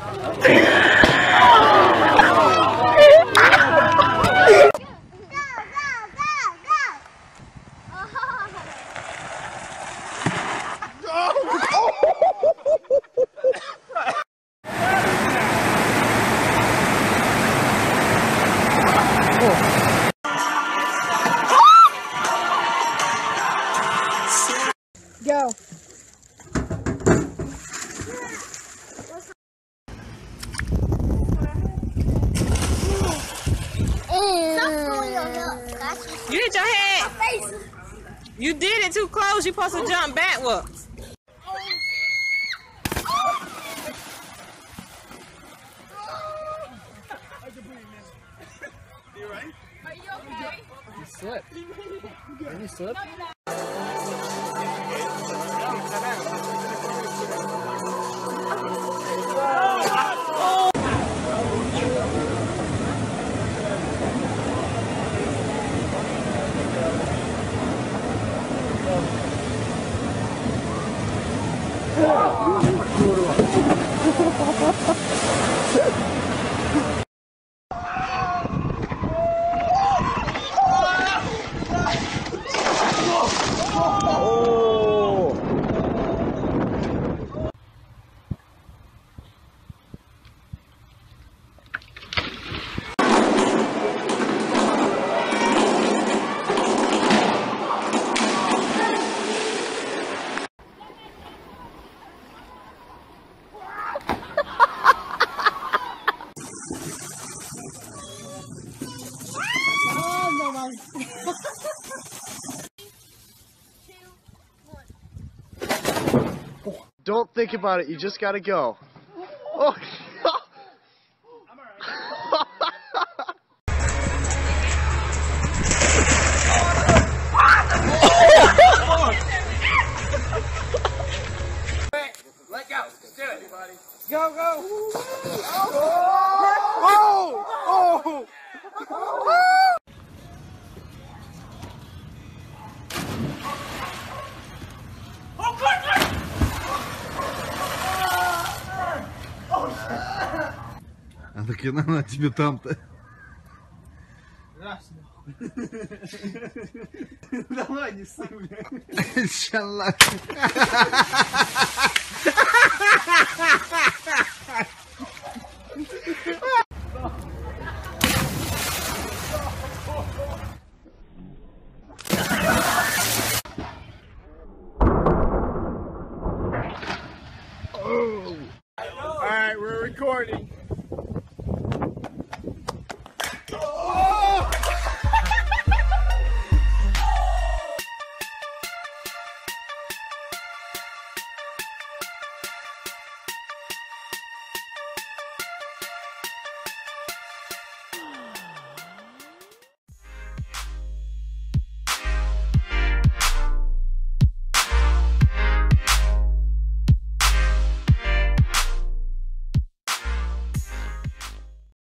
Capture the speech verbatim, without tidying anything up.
Go. You hit your head. You did it too close. You supposed to jump backwards. You right? Are you okay? You slipped. Did you slip? Don't think about it, you just gotta go. Oh. Let go. Let's do it, buddy. Go, go. Oh! Oh! Oh! А нахрена она тебе там-то? Давай, не ссы, бля. Иншаллах. All right, we're recording.